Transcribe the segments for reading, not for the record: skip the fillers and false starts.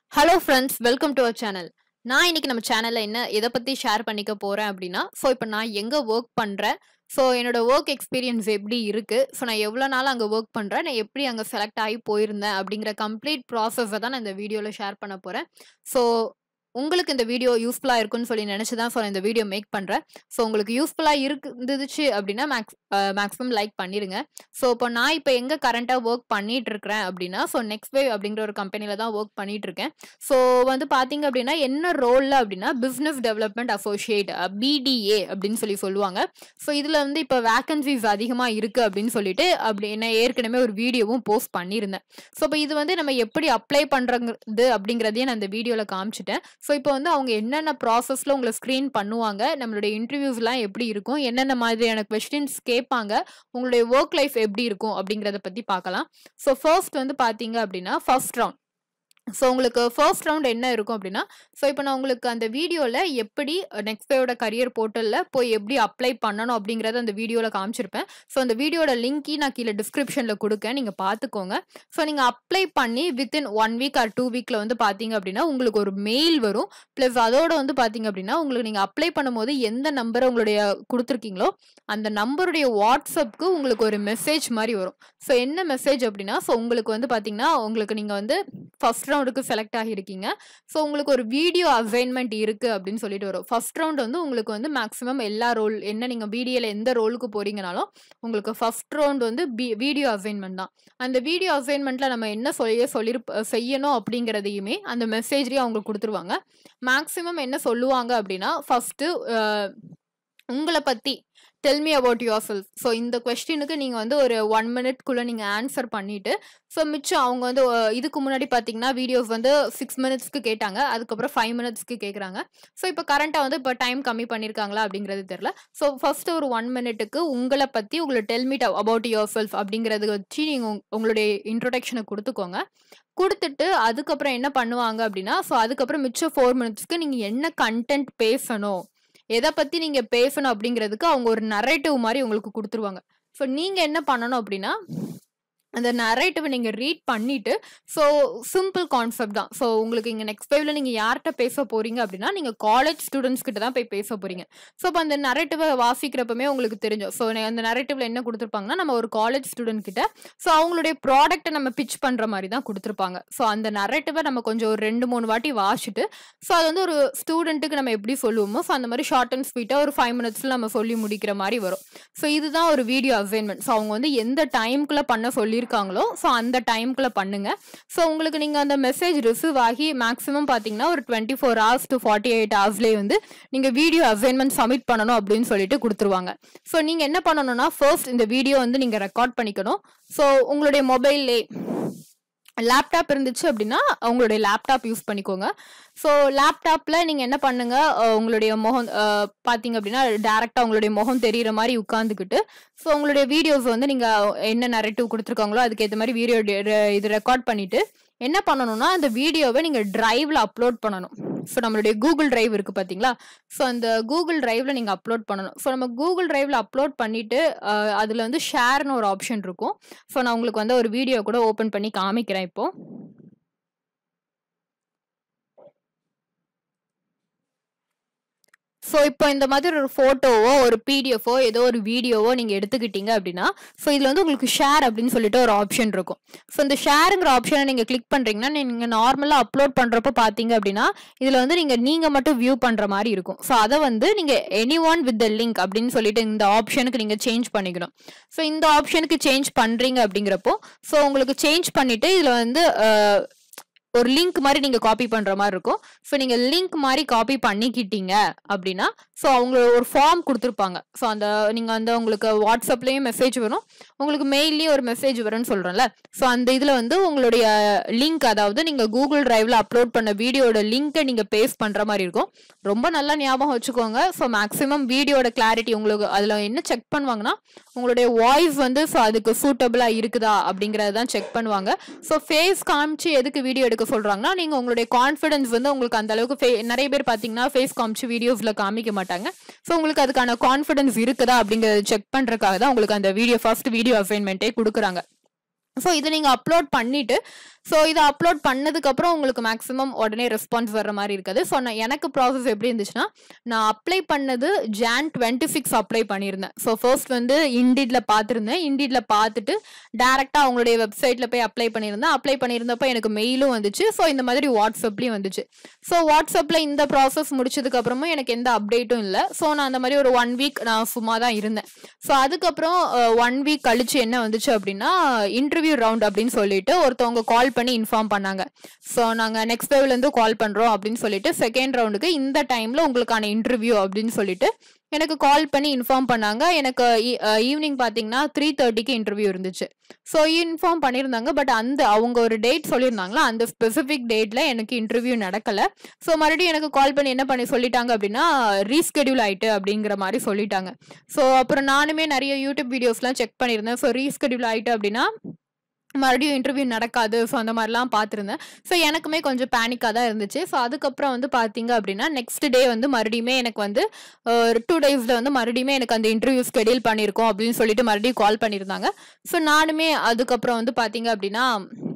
Hello friends, welcome to our channel. நான் இன்னைக்கு நம்ம சேனல்ல எதை பத்தி ஷேர் பண்ணிக்க போறேன் அப்படின்னா, இப்போ நான் எங்க ஒர்க் பண்றேன், என்னோட ஒர்க் எக்ஸ்பீரியன்ஸ் எப்படி இருக்கு, நான் எவ்வளவு நாள் அங்க ஒர்க் பண்றேன், நான் எப்படி அங்க செலக்ட் ஆகி போயிருந்தேன் அப்படிங்கிற கம்ப்ளீட் ப்ராசஸை தான் நான் இந்த வீடியோல ஷேர் பண்ண போறேன். உங்களுக்கு இந்த வீடியோ யூஸ்ஃபுல்லா இருக்குன்னு சொல்லி நினைச்சுதான் இந்த வீடியோ மேக் பண்றேன். உங்களுக்கு யூஸ்ஃபுல்லா இருந்துச்சு அப்படின்னா மேக்ஸிமம் லைக் பண்ணிருங்க. இப்போ நான் எங்க கரண்டா ஒர்க் பண்ணிட்டு இருக்கிறேன் அப்படின்னா, NXTWAVE அப்படிங்கிற ஒரு கம்பெனில தான் ஒர்க் பண்ணிட்டு இருக்கேன். பாத்தீங்க அப்படின்னா என்ன ரோல்ல அப்படின்னா பிசினஸ் டெவலப்மெண்ட் அசோசியேட் BDA அப்படின்னு சொல்லுவாங்க. இதுல இப்போ வேகன்சிஸ் அதிகமா இருக்கு அப்படின்னு சொல்லிட்டு நான் ஏற்கனவே ஒரு வீடியோவும் போஸ்ட் பண்ணியிருந்தேன். இப்போ இது நம்ம எப்படி அப்ளை பண்றது அப்படிங்கறதையும் நான் இந்த வீடியோல காமிச்சிட்டேன். இப்போ அவங்க என்னென்ன ப்ராசஸ்ல உங்களை ஸ்கிரீன் பண்ணுவாங்க, நம்மளுடைய இன்டர்வியூஸ்லாம் எப்படி இருக்கும், என்னென்ன மாதிரியான கொஸ்டின்ஸ் கேட்பாங்க, உங்களுடைய ஒர்க் லைஃப் எப்படி இருக்கும் அப்படிங்கறத பத்தி பார்க்கலாம். ஃபர்ஸ்ட் பாத்தீங்க அப்படின்னா ஃபர்ஸ்ட் ரவுண்ட். உங்களுக்கு ஃபர்ஸ்ட் ரவுண்ட் என்ன இருக்கும் அப்படின்னா, இப்போ நான் உங்களுக்கு அந்த வீடியோல எப்படி NXTWAVEோட கரியர் போர்ட்டல்ல போய் எப்படி அப்ளை பண்ணணும் அப்படிங்கறத அந்த வீடியோல காமிச்சிருப்பேன். அந்த வீடியோட லிங்க் நான் கீழே டிஸ்கிரிப்ஷன்ல கொடுக்கேன், நீங்க பாத்துக்கோங்க. நீங்க அப்ளை பண்ணி வித்தின் 1 வீக் ஆர் 2 வீக்ல பாத்தீங்க அப்படின்னா உங்களுக்கு ஒரு மெயில் வரும். பிளஸ் அதோட பாத்தீங்க அப்படின்னா உங்களுக்கு நீங்க அப்ளை பண்ணும்போது எந்த நம்பரை உங்களுடைய கொடுத்துருக்கீங்களோ அந்த நம்பருடைய வாட்ஸ்அப்க்கு உங்களுக்கு ஒரு மெசேஜ் மாதிரி வரும். என்ன மெசேஜ் அப்படின்னா, உங்களுக்கு பாத்தீங்கன்னா உங்களுக்கு நீங்க ஃபர்ஸ்ட் ரவுண்டுக்கு செலக்ட் ஆகியிருக்கீங்க. உங்களுக்கு ஒரு வீடியோ அசைன்மெண்ட் இருக்கு அப்படின்னு சொல்லிட்டு வரும். ஃபர்ஸ்ட் ரவுண்ட் உங்களுக்கு மேக்ஸிமம் எல்லா ரோல் என்ன நீங்க BDAல எந்த ரோலுக்கு போறீங்கனாலும் உங்களுக்கு ஃபர்ஸ்ட் ரவுண்ட் வீடியோ அசைன்மெண்ட் தான். அந்த வீடியோ அசைன்மெண்ட்ல நம்ம என்ன செய்யணும் அப்படிங்கறதையுமே அந்த மெசேஜ்லயே அவங்க கொடுத்துருவாங்க. மேக்ஸிமம் என்ன சொல்லுவாங்க அப்படின்னா, ஃபர்ஸ்ட் உங்களை பத்தி tell me about yourself. இந்த கொஸ்டினுக்கு நீங்க ஒரு 1 மினிட்குள்ள நீங்க ஆன்சர் பண்ணிட்டு மிச்சம் அவங்க இதுக்கு முன்னாடி பாத்தீங்கன்னா வீடியோஸ் 6 மினிட்ஸ்க்கு கேட்டாங்க, அதுக்கப்புறம் 5 மினிட்ஸ்க்கு கேக்குறாங்க. இப்போ கரண்டா இப்போ டைம் கம்மி பண்ணிருக்காங்களா அப்படிங்கிறது தெரியல. ஃபர்ஸ்ட் ஒரு 1 மினிட்டுக்கு உங்களை பத்தி tell me about yourself அப்படிங்கறத வச்சு நீங்க உங்களுடைய இன்ட்ரோடக்ஷனை கொடுத்துக்கோங்க. கொடுத்துட்டு அதுக்கப்புறம் என்ன பண்ணுவாங்க அப்படின்னா, அதுக்கப்புறம் மிச்சம் 4 மினிட்ஸ்க்கு நீங்க என்ன கண்டென்ட் பேசணும், எதை பத்தி நீங்க பேசணும் அப்படிங்கிறதுக்கு அவங்க ஒரு நரேட்டிவ் மாதிரி உங்களுக்கு கொடுத்துருவாங்க. நீங்க என்ன பண்ணணும் அப்படின்னா, அந்த நரேட்டிவ் நீங்க ரீட் பண்ணிட்டு சிம்பிள் கான்செப்ட் தான். உங்களுக்கு இங்க NXTWAVEல நீங்க யார்கிட்ட பேச போறீங்க அப்படின்னா, நீங்க காலேஜ் ஸ்டூடெண்ட்ஸ் கிட்ட தான் போய் பேச போறீங்க. அப்ப அந்த நரேட்டிவை வாசிக்கிறப்பமே உங்களுக்கு தெரியும். அந்த நரேட்டிவ்ல என்ன கொடுத்துருப்பாங்கன்னா, நம்ம ஒரு காலேஜ் ஸ்டூடெண்ட் கிட்ட அவங்களுடைய ப்ராடக்ட்டை நம்ம பிச் பண்ற மாதிரி தான் கொடுத்துருப்பாங்க. அந்த நரேட்டிவை நம்ம கொஞ்சம் ஒரு 2-3 வாட்டி வாசிட்டு அது ஒரு ஸ்டூடெண்ட்டுக்கு நம்ம எப்படி சொல்லுவோமோ அந்த மாதிரி ஷார்ட் அண்ட் ஸ்வீட்டா ஒரு 5 மினிட்ஸ்ல நம்ம சொல்லி முடிக்கிற மாதிரி வரும். இதுதான் ஒரு வீடியோ அசைன்மெண்ட். அவங்க எந்த டைம்குள்ள பண்ண சொல்லி இருக்காங்களோ அந்த டைம்க்குள்ள பண்ணுங்க. உங்களுக்கு நீங்க அந்த மெசேஜ் ரிசீவ் ஆகி மேக்ஸிமம் பாத்தீங்கன்னா ஒரு 24 hours to 48 hoursலயே நீங்க வீடியோ அசைன்மெண்ட் சப்மிட் பண்ணணும் அப்படின்னு சொல்லிட்டு கொடுத்துருவாங்க. நீங்க என்ன பண்ணணும்னா, ஃபர்ஸ்ட் இந்த வீடியோ நீங்க ரெக்கார்ட் பண்ணிக்கணும். உங்களுடைய மொபைல்லே லேப்டாப் இருந்துச்சு அப்படின்னா உங்களுடைய லேப்டாப் யூஸ் பண்ணிக்கோங்க. லேப்டாப்ல நீங்க என்ன பண்ணுங்க, உங்களுடைய முகம் பாத்தீங்க அப்படின்னா டைரக்டா உங்களுடைய முகம் தெரியுற மாதிரி உட்கார்ந்துக்கிட்டு உங்களுடைய வீடியோஸ் நீங்க என்ன நரேட்டிவ் கொடுத்துருக்காங்களோ அதுக்கேற்ற மாதிரி வீடியோ இது ரெக்கார்ட் பண்ணிட்டு என்ன பண்ணணும்னா, அந்த வீடியோவை நீங்க டிரைவ்ல அப்லோட் பண்ணணும். நம்மளுடைய கூகுள் டிரைவ் இருக்கு பாத்தீங்களா, அந்த கூகுள் டிரைவ்ல நீங்க அப்லோட் பண்ணணும். நம்ம கூகுள் டிரைவ்ல அப்லோட் பண்ணிட்டு அதுல ஷேர்னு ஒரு ஆப்ஷன் இருக்கும். நான் உங்களுக்கு ஒரு வீடியோ கூட ஓபன் பண்ணி காமிக்கிறேன். இப்போ இந்த மாதிரி ஒரு போட்டோவோ ஒரு பிடிஎஃபோ ஏதோ ஒரு வீடியோவோ நீங்க எடுத்துக்கிட்டீங்க அப்படின்னா இதுல உங்களுக்கு ஷேர் அப்படின்னு சொல்லிட்டு ஒரு ஆப்ஷன் இருக்கும். இந்த ஷேருங்கிற ஆப்ஷனை நீங்க கிளிக் பண்றீங்கன்னா, நீங்க நார்மலா அப்லோட் பண்றப்ப பாத்தீங்க அப்படின்னா இதுல நீங்க மட்டும் வியூ பண்ற மாதிரி இருக்கும். அதை நீங்க anyone with the link அப்படின்னு சொல்லிட்டு இந்த ஆப்ஷனுக்கு நீங்க சேஞ்ச் பண்ணிக்கணும். இந்த ஆப்ஷனுக்கு சேஞ்ச் பண்றீங்க அப்படிங்கிறப்போ உங்களுக்கு சேஞ்ச் பண்ணிட்டு இதுல ஒரு லிங்க் மாதிரி நீங்க காப்பி பண்ற மாதிரி இருக்கும். நீங்க லிங்க் மாதிரி காப்பி பண்ணிக்கிட்டீங்க அப்படின்னா அவங்க ஒரு ஃபார்ம் கொடுத்துருப்பாங்க. அந்த நீங்க உங்களுக்கு வாட்ஸ்அப்லயும் மெசேஜ் வரும், உங்களுக்கு மெயில்லயும் ஒரு மெசேஜ் வரும்னு சொல்றேன்ல. அந்த இதுல உங்களுடைய லிங்க், அதாவது நீங்க கூகுள் டிரைவ்ல அப்லோட் பண்ண வீடியோட லிங்கை நீங்க பேஸ்ட் பண்ற மாதிரி இருக்கும். ரொம்ப நல்லா ஞாபகம் வச்சுக்கோங்க. மேக்ஸிமம் வீடியோட கிளாரிட்டி உங்களுக்கு அதுல என்ன செக் பண்ணுவாங்கன்னா, உங்களுடைய வாய்ஸ் அதுக்கு சூட்டபிளா இருக்குதா அப்படிங்கறதான் செக் பண்ணுவாங்க. ஃபேஸ் காமிச்சு எதுக்கு வீடியோ எடுக்க சொல்றாங்கன்னா, நீங்க உங்களுடைய கான்ஃபிடன்ஸ் உங்களுக்கு அந்த அளவுக்கு நிறைய பேர் பாத்தீங்கன்னா ஃபேஸ் காமிச்சு வீடியோஸ்ல காமிக்க மாட்டாங்க. உங்களுக்கு அதுக்கான கான்ஃபிடன்ஸ் இருக்குதா அப்படிங்கறத செக் பண்றதுக்காக தான் உங்களுக்கு அந்த ஃபர்ஸ்ட் வீடியோ அசைன்மெண்ட்டே கொடுக்குறாங்க. இதை நீங்க அப்லோட் பண்ணிட்டு ஸோ இதை அப்லோட் பண்ணதுக்கப்புறம் உங்களுக்கு மேக்ஸிமம் உடனே ரெஸ்பான்ஸ் வர்ற மாதிரி இருக்காது. ஸோ எனக்கு ப்ராசஸ் எப்படி இருந்துச்சுன்னா, நான் அப்ளை பண்ணது Jan 26 அப்ளை பண்ணியிருந்தேன். ஸோ ஃபர்ஸ்ட் வந்து இண்டீட்ல பார்த்துருந்தேன். இண்டீட்ல பார்த்துட்டு டேரெக்டாக அவங்களுடைய வெப்சைட்டில் போய் அப்ளை பண்ணியிருந்தப்போ எனக்கு மெயிலும் வந்துச்சு. ஸோ இந்த மாதிரி வாட்ஸ்அப்லேயும் வந்துச்சு. ஸோ வாட்ஸ்அப்பில் இந்த ப்ராசஸ் முடிச்சதுக்கு அப்புறமும் எனக்கு எந்த அப்டேட்டும் இல்லை. ஸோ நான் அந்த மாதிரி ஒரு 1 வீக் நான் சும்மா தான் இருந்தேன். ஸோ அதுக்கப்புறம் 1 வீக் கழிச்சு என்ன வந்துச்சு அப்படின்னா, இன்டர்வியூ ரவுண்ட் அப்படின்னு சொல்லிட்டு ஒருத்தவங்க கால் பண்ணி இன்ஃபார்ம் பண்ணாங்க. ஸோ நாங்கள் NXTWAVEலேருந்து கால் பண்ணுறோம் அப்படின்னு சொல்லிட்டு செகண்ட் ரவுண்டுக்கு இந்த டைமில் உங்களுக்கான இன்டர்வியூ அப்படின்னு சொல்லிட்டு எனக்கு கால் பண்ணி இன்ஃபார்ம் பண்ணாங்க. எனக்கு ஈவினிங் பார்த்தீங்கன்னா 3:30க்கு இன்டர்வியூ இருந்துச்சு. ஸோ இன்ஃபார்ம் பண்ணியிருந்தாங்க. பட் அவங்க ஒரு டேட் சொல்லியிருந்தாங்களா, அந்த ஸ்பெசிஃபிக் டேட்ல எனக்கு இன்டர்வியூ நடக்கல. ஸோ மறுபடியும் எனக்கு கால் பண்ணி என்ன பண்ணி சொல்லிட்டாங்க அப்படின்னா, ரீஸ்கெடியூல் ஆயிட்டு அப்படிங்கிற மாதிரி சொல்லிட்டாங்க. ஸோ அப்புறம் நானுமே நிறைய யூடியூப் வீடியோஸ்லாம் செக் பண்ணியிருந்தேன். ஸோ ரீஸ்கெடியூல் ஆயிட்டு அப்படின்னா மறுபடியும் இன்டர்வியூ நடக்காது. ஸோ அந்த மாதிரிலாம் பார்த்துருந்தேன். ஸோ எனக்குமே கொஞ்சம் பேனிக்காக தான் இருந்துச்சு. ஸோ அதுக்கப்புறம் வந்து பார்த்தீங்க அப்படின்னா, நெக்ஸ்ட் டே வந்து மறுபடியுமே எனக்கு வந்து 2 டேஸில் வந்து மறுபடியுமே எனக்கு அந்த இன்டர்வியூ ஸ்கெடியூல் பண்ணியிருக்கோம் அப்படின்னு சொல்லிட்டு மறுபடியும் கால் பண்ணியிருந்தாங்க. ஸோ நானுமே அதுக்கப்புறம் வந்து பார்த்தீங்க அப்படின்னா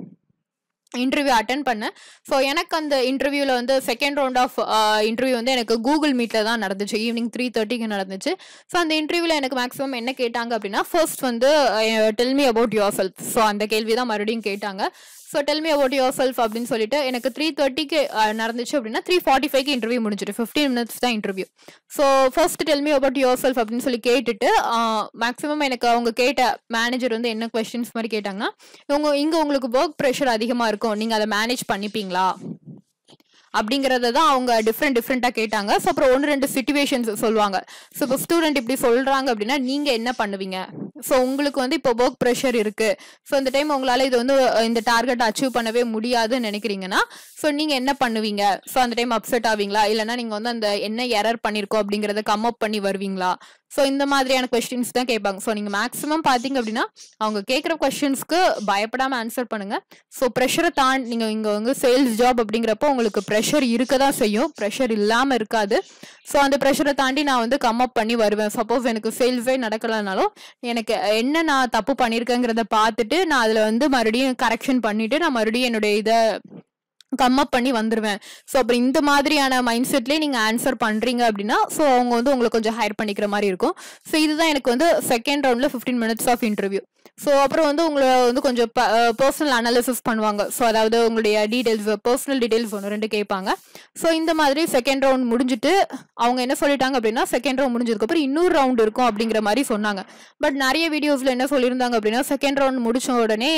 இன்டர்வியூ அட்டென்ட் பண்ணேன். ஸோ எனக்கு அந்த இன்டர்வியூவில் வந்து செகண்ட் ரவுண்ட் ஆஃப் இன்டர்வியூ வந்து எனக்கு கூகுள் மீட்டில் தான் நடந்துச்சு. ஈவினிங் 3:30க்கு நடந்துச்சு. ஸோ அந்த இன்டர்வியூவில் எனக்கு மேக்ஸிமம் என்ன கேட்டாங்க அப்படின்னா, ஃபர்ஸ்ட் வந்து tell me about yourself. So அந்த கேள்வி தான் மறுபடியும் கேட்டாங்க. So tell me about yourself அப்படின்னு சொல்லிட்டு எனக்கு 3:30க்கு நடந்துச்சு அப்படின்னா 3:45க்கு இன்டர்வியூ முடிஞ்சிட்டு 15 மினிட்ஸ் தான் interview. So first tell me about yourself அப்படின்னு சொல்லி கேட்டுட்டு மேக்ஸிமம் எனக்கு அவங்க கேட்ட மேனேஜர் வந்து என்ன கொஸ்டின்ஸ் மாதிரி கேட்டாங்கன்னா, இங்கே உங்களுக்கு ஒர்க் ப்ரெஷர் அதிகமாக இருக்கும், நீங்கள் அதை மேனேஜ் பண்ணிப்பீங்களா அப்படிங்கறத தான் அவங்க டிஃப்ரெண்டாக கேட்டாங்க. ஸோ அப்புறம் 1-2 சிச்சுவேஷன்ஸ் சொல்லுவாங்க. ஸோ இப்போ ஸ்டூடெண்ட் இப்படி சொல்கிறாங்க அப்படின்னா நீங்கள் என்ன பண்ணுவீங்க? ஸோ உங்களுக்கு வந்து இப்போ ஒர்க் ப்ரெஷர் இருக்குது. ஸோ இந்த டைம் உங்களால் இது வந்து இந்த டார்கெட் அச்சீவ் பண்ணவே முடியாதுன்னு நினைக்கிறீங்கன்னா ஸோ நீங்கள் என்ன பண்ணுவீங்க? ஸோ அந்த டைம் அப்செட் ஆவீங்களா, இல்லைனா நீங்கள் வந்து அந்த என்ன எரர் பண்ணியிருக்கோம் அப்படிங்கிறத கம் அப் பண்ணி வருவீங்களா? ஸோ இந்த மாதிரியான கொஸ்டின்ஸ் தான் கேட்பாங்க. ஸோ நீங்கள் மேக்ஸிமம் பார்த்தீங்க அப்படின்னா அவங்க கேட்குற கொஸ்டின்ஸ்க்கு பயப்படாமல் ஆன்சர் பண்ணுங்கள். ஸோ ப்ரெஷரை நீங்கள் இங்கே வந்து சேல்ஸ் ஜாப் அப்படிங்கிறப்போ உங்களுக்கு ப்ரெஷர் இருக்க தான் செய்யும், ப்ரெஷர் இல்லாமல் இருக்காது. ஸோ அந்த ப்ரெஷரை தாண்டி நான் வந்து கம் அப் பண்ணி வருவேன். சப்போஸ் எனக்கு சேல்ஸே நடக்கலைனாலும் எனக்கு என்ன நான் தப்பு பண்ணியிருக்கேங்கிறத பார்த்துட்டு நான் அதில் வந்து மறுபடியும் கரெக்ஷன் பண்ணிவிட்டு நான் மறுபடியும் என்னுடைய இதை கம் அப் பண்ணி வந்துடுவேன். ஸோ அப்புறம் இந்த மாதிரியான மைண்ட் செட்லேயே நீங்கள் ஆன்சர் பண்ணுறீங்க அப்படின்னா ஸோ அவங்க வந்து உங்களை கொஞ்சம் ஹையர் பண்ணிக்கிற மாதிரி இருக்கும். ஸோ இதுதான் எனக்கு வந்து செகண்ட் ரவுண்டில் 15 மினிட்ஸ் ஆஃப் இன்டர்வியூ. ஸோ அப்புறம் வந்து உங்களை வந்து கொஞ்சம் பர்சனல் அனாலிசிஸ் பண்ணுவாங்க. ஸோ அதாவது உங்களுடைய டீடைல்ஸ், பர்சனல் டீடைல்ஸ் 1-2 கேட்பாங்க. ஸோ இந்த மாதிரி செகண்ட் ரவுண்ட் முடிஞ்சுட்டு அவங்க என்ன சொல்லிட்டாங்க அப்படின்னா, செகண்ட் ரவுண்ட் முடிஞ்சதுக்கப்புறம் இன்னொரு ரவுண்ட் இருக்கும் அப்படிங்கிற மாதிரி சொன்னாங்க. பட் நிறைய வீடியோஸில் என்ன சொல்லியிருந்தாங்க அப்படின்னா, செகண்ட் ரவுண்ட் முடிச்ச உடனே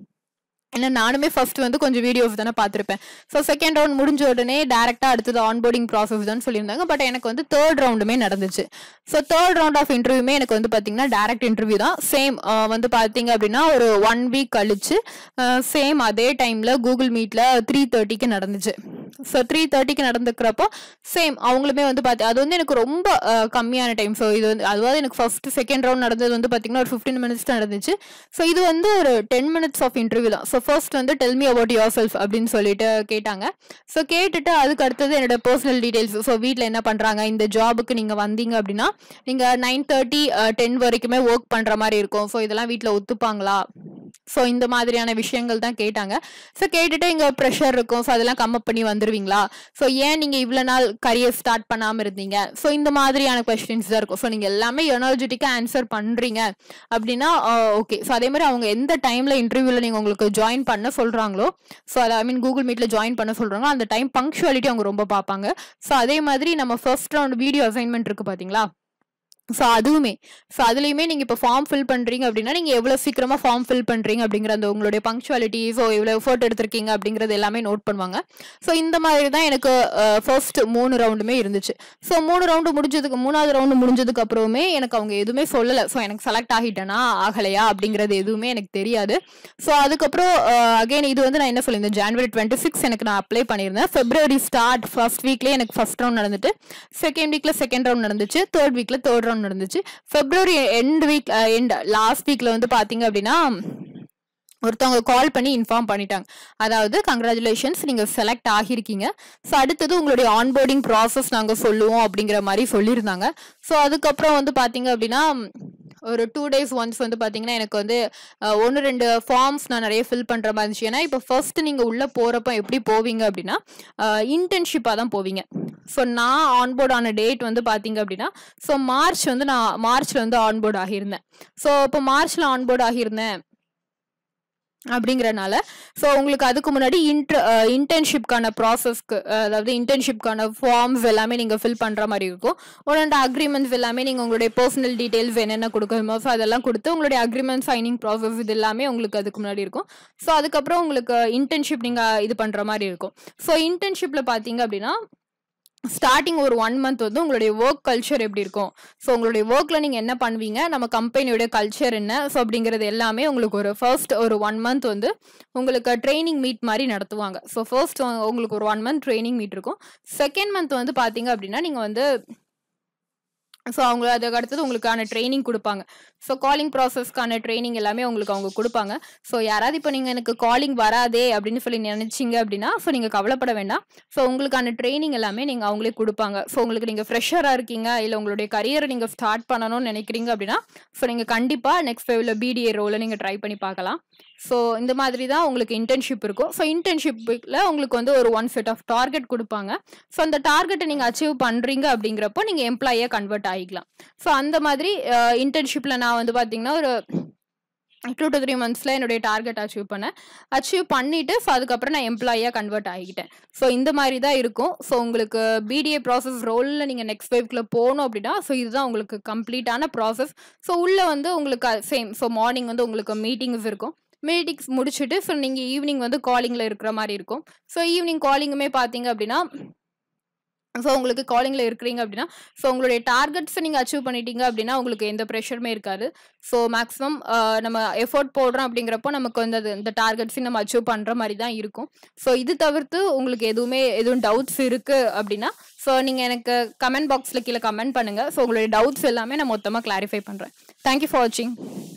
ஏன்னா நானுமே ஃபர்ஸ்ட் வந்து கொஞ்சம் வீடியோஸ் தானே பார்த்துருப்பேன். ஸோ செகண்ட் ரவுண்ட் முடிஞ்ச உடனே டேரெக்டாக அடுத்தது ஆன்போர்டிங் ப்ராசஸ் தான் சொல்லியிருந்தாங்க. பட் எனக்கு வந்து தேர்ட் ரவுண்டுமே நடந்துச்சு. ஸோ தேர்ட் ரவுண்ட் ஆஃப் இன்டர்வியூமே எனக்கு வந்து பார்த்தீங்கன்னா டேரக்ட் இன்டர்வியூ தான். சேம் வந்து பார்த்தீங்க அப்படின்னா ஒரு 1 வீக் கழிச்சு சேம் அதே டைமில் கூகுள் மீட்டில் 3:30க்கு நடந்துச்சு. ஸோ 3:30க்கு நடந்துக்கிறப்போ சேம் அவங்களுமே வந்து அது வந்து எனக்கு ரொம்ப கம்மியான டைம். ஸோ இது வந்து அதாவது எனக்கு ஃபர்ஸ்ட் செகண்ட் ரவுண்ட் நடந்தது வந்து பார்த்தீங்கன்னா ஒரு 15 மினிட்ஸ் தான் நடந்துச்சு. ஸோ இது வந்து ஒரு 10 மினிட்ஸ் ஆஃப் இன்டர்வியூ தான். ஸோ ஃபர்ஸ்ட் வந்து tell me about yourself அப்படின்னு சொல்லிட்டு கேட்டாங்க. ஸோ கேட்டுட்டு அதுக்கு அடுத்தது என்னோட பர்சனல் டீடைல்ஸ். ஸோ வீட்டில் என்ன பண்ணுறாங்க, இந்த ஜாபுக்கு நீங்கள் வந்தீங்க அப்படின்னா நீங்கள் 9:30 10 வரைக்குமே ஒர்க் பண்ணுற மாதிரி இருக்கும். ஸோ இதெல்லாம் வீட்டில் ஒத்துப்பாங்களா? ஸோ இந்த மாதிரியான விஷயங்கள் தான் கேட்டாங்க. ஸோ கேட்டுட்டு இங்கே ப்ரெஷர் இருக்கும், ஸோ அதெல்லாம் கம் அப் பண்ணி வந்துடுவீங்களா? ஸோ ஏன் நீங்கள் இவ்வளோ நாள் கரியர் ஸ்டார்ட் பண்ணாமல் இருந்தீங்க? ஸோ இந்த மாதிரியான கொஸ்டின்ஸ் தான் இருக்கும். ஸோ நீங்கள் எல்லாமே எனர்ஜெட்டிக்காக ஆன்சர் பண்ணுறீங்க அப்படின்னா ஓகே. ஸோ அதே மாதிரி அவங்க எந்த டைமில் இன்டர்வியூவில் நீங்கள் உங்களுக்கு ஜாயின் பண்ண சொல்கிறாங்களோ, ஸோ அதை கூகுள் மீட்டில் ஜாயின் பண்ண சொல்கிறாங்களோ அந்த டைம் பங்க்சுவாலிட்டி அவங்க ரொம்ப பார்ப்பாங்க. ஸோ அதே மாதிரி நம்ம ஃபர்ஸ்ட் ரவுண்ட் வீடியோ அசைன்மெண்ட் இருக்குது பார்த்தீங்களா, ஸோ அதுவுமே அதுலேயுமே நீங்கள் இப்போ ஃபார்ம் ஃபில் பண்ணுறீங்க அப்படின்னா நீங்கள் எவ்வளோ சீக்கிரமாக ஃபார்ம் ஃபில் பண்ணுறீங்க அப்படிங்கிற அந்த உங்களுடைய பங்க்சுவாலிட்டி, ஸோ எவ்வளோ எஃபோர்ட் எடுத்திருக்கீங்க அப்படிங்கிறது எல்லாமே நோட் பண்ணுவாங்க. ஸோ இந்த மாதிரி தான் எனக்கு ஃபர்ஸ்ட் 3 ரவுண்டுமே இருந்துச்சு. ஸோ 3 ரவுண்டு முடிஞ்சதுக்கு 3வது ரவுண்டு முடிஞ்சதுக்கு அப்புறமே எனக்கு அவங்க எதுவுமே சொல்லலை. ஸோ எனக்கு செலக்ட் ஆகிட்டேனா ஆகலையா அப்படிங்கிறது எதுவுமே எனக்கு தெரியாது. ஸோ அதுக்கப்புறம் அகைன் இது வந்து நான் என்ன சொல்லியிருந்தேன், January 26 எனக்கு நான் அப்ளை பண்ணியிருந்தேன். February ஸ்டார்ட் ஃபர்ஸ்ட் வீக்லேயே எனக்கு ஃபர்ஸ்ட் ரவுண்ட் நடந்துட்டு, செகண்ட் வீக்கில் செகண்ட் ரவுண்ட் நடந்துச்சு, தேர்ட் வீக்கில் தேர்ட் ரவுண்ட் நடந்துச்சு. February லாஸ்ட் வீக்ல வந்து பாத்தீங்க அப்படின்னா ஒருத்தவங்க கால் பண்ணி இன்ஃபார்ம் பண்ணிட்டாங்க. அதாவது கங்க்ராச்சுலேஷன்ஸ், நீங்க செலக்ட் ஆகியிருக்கீங்க. ஸோ அடுத்தது உங்களுடைய ஆன்போர்டிங் ப்ராசஸ் நாங்கள் சொல்லுவோம் அப்படிங்கிற மாதிரி சொல்லியிருந்தாங்க. ஸோ அதுக்கப்புறம் வந்து பாத்தீங்க அப்படின்னா ஒரு 2 டேஸ் ஒன்ஸ் வந்து பார்த்தீங்கன்னா, எனக்கு வந்து 1, 2 ஃபார்ம்ஸ் நான் நெறைய ஃபில் பண்ற மாரி இருந்துச்சு. ஏன்னா, இப்போ ஃபர்ஸ்ட் நீங்க உள்ள போறப்ப எப்படி போவீங்க அப்டின்னா, இன்டர்ன்ஷிப்பா தான் போவீங்க. ஸோ நான் ஆன்போர்ட் ஆன டேட் வந்து பார்த்தீங்க அப்டின்னா, ஸோ மார்ச் வந்து நான் மார்ச்ல வந்து ஆன்போர்ட் ஆகியிருந்தேன். ஸோ இப்போ மார்ச்ல ஆன்போர்ட் ஆகியிருந்தேன் அப்படிங்கிறனால, ஸோ உங்களுக்கு அதுக்கு முன்னாடி இன்டர்ன்ஷிப்க்கான ப்ராசஸ்க்கு அதாவது இன்டர்ன்ஷிப்க்கான ஃபார்ம்ஸ் எல்லாமே நீங்க ஃபில் பண்ற மாரி இருக்கும். 1 2 அக்ரீமெண்ட்ஸ் எல்லாமே நீங்க உங்களுடைய பெர்சனல் டீட்டெயில்ஸ் என்னென்ன குடுக்கணுமோ, ஸோ அதெல்லாம் குடுத்து உங்களுடைய அக்ரீமெண்ட் சைனிங் ப்ராசஸ் இது எல்லாமே உங்களுக்கு அதுக்கு முன்னாடி இருக்கும். ஸோ அதுக்கப்புறம் உங்களுக்கு இன்டர்ன்ஷிப் நீங்க இது பண்ற மாரி இருக்கும். ஸோ இன்டர்ன்ஷிப்ல பார்த்தீங்க அப்படின்னா, ஸ்டார்ட்டிங் ஒரு 1 மந்த் வந்து உங்களுடைய வொர்க் கல்ச்சர் எப்படி இருக்கும்? ஸோ உங்களுடைய வொர்க்ல நீங்க என்ன பண்ணுவீங்க? நம்ம கம்பெனியோட கல்ச்சர் என்ன? ஸோ அப்படிங்கிறது எல்லாமே உங்களுக்கு ஒரு ஃபர்ஸ்ட் ஒரு 1 மந்த் வந்து உங்களுக்கு ட்ரெய்னிங் மீட் மாரி நடத்துவாங்க. ஸோ ஃபர்ஸ்ட் உங்களுக்கு ஒரு 1 மந்த் ட்ரெய்னிங் மீட் இருக்கும். செகண்ட் மந்த் வந்து பார்த்தீங்க அப்படின்னா, நீங்க வந்து ஸோ அவங்க அதுக்கு அடுத்தது உங்களுக்கான ட்ரெய்னிங் குடுப்பாங்க. ஸோ காலிங் ப்ராசஸ்க்கான ட்ரெய்னிங் எல்லாமே உங்களுக்கு அவங்க குடுப்பாங்க. ஸோ யாராவது இப்போ நீங்க எனக்கு காலிங் வராதே அப்படின்னு சொல்லி நினைச்சீங்க அப்படின்னா, ஸோ நீங்க கவலைப்பட வேண்டாம். ஸோ உங்களுக்கான ட்ரெய்னிங் எல்லாமே நீங்க அவங்களே குடுப்பாங்க. ஸோ உங்களுக்கு நீங்க ஃப்ரெஷரா இருக்கீங்க, இல்ல உங்களுடைய கரியரை நீங்க ஸ்டார்ட் பண்ணணும்னு நினைக்கிறீங்க அப்படின்னா, ஸோ நீங்க கண்டிப்பா நெக்ஸ்ட் வேவ்ல BDA ரோல நீங்க ட்ரை பண்ணி பார்க்கலாம். ஸோ இந்த மாதிரி தான் உங்களுக்கு இன்டர்ன்ஷிப் இருக்கும். ஸோ இன்டர்ன்ஷிப்ல உங்களுக்கு வந்து ஒரு 1 செட் ஆஃப் டார்கெட் குடுப்பாங்க. ஸோ அந்த டார்கெட்ட நீங்க அச்சீவ் பண்றீங்க அப்படிங்கிறப்போ நீங்க எம்ப்ளாயியா கன்வெர்ட் ஆயிக்கலாம். ஸோ அந்த மாதிரி இன்டர்ன்ஷிப்ல நான் வந்து பார்த்தீங்கன்னா, ஒரு 2 to 3 மந்த்ஸ்ல என்னுடைய டார்கெட் அச்சீவ் பண்ணேன். அச்சீவ் பண்ணிட்டு ஸோ அதுக்கப்புறம் நான் எம்ப்ளாயியா கன்வெர்ட் ஆகிக்கிட்டேன். ஸோ இந்த மாதிரி தான் இருக்கும். ஸோ உங்களுக்கு BDA ப்ராசஸ் ரோல்ல நீங்க நெக்ஸ்ட் வேவ்க்குள்ள போணும் அப்படின்னா, ஸோ இதுதான் உங்களுக்கு கம்ப்ளீட்டான ப்ராசஸ். ஸோ உள்ள வந்து உங்களுக்கு சேம். ஸோ மார்னிங் வந்து உங்களுக்கு மீட்டிங்ஸ் இருக்கும். மீட்டிங்ஸ் முடிச்சுட்டு ஸோ நீங்க ஈவினிங் வந்து காலிங்ல இருக்கிற மாரி இருக்கும். ஸோ ஈவினிங் காலிங்குமே பார்த்தீங்க அப்படின்னா, ஸோ உங்களுக்கு காலிங்ல இருக்கிறீங்க அப்படின்னா, ஸோ உங்களுடைய டார்கெட்ஸ நீங்க அச்சீவ் பண்ணிட்டீங்க அப்படின்னா, உங்களுக்கு எந்த ப்ரெஷருமே இருக்காது. ஸோ மேக்ஸிமம் நம்ம எஃபோர்ட் போடுறோம் அப்படிங்கிறப்போ நமக்கு வந்து இந்த டார்கெட்ஸையும் நம்ம அச்சீவ் பண்ற மாரி தான் இருக்கும். ஸோ இது தவிர்த்து உங்களுக்கு எதுவும் டவுட்ஸ் இருக்கு அப்படின்னா, ஸோ நீங்க எனக்கு கமெண்ட் பாக்ஸ்ல கீழ கமெண்ட் பண்ணுங்க. ஸோ உங்களுடைய டவுட்ஸ் எல்லாமே நான் மொத்தமா கிளாரிஃபை பண்றேன். தேங்க் யூ ஃபார் வாட்சிங்.